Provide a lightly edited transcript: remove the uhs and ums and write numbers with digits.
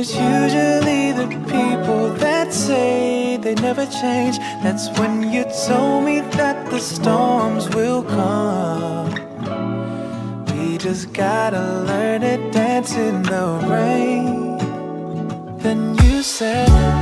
It's usually the people that say they never change. That's when you told me that the storms will come. We just gotta learn to dance in the rain. Then you said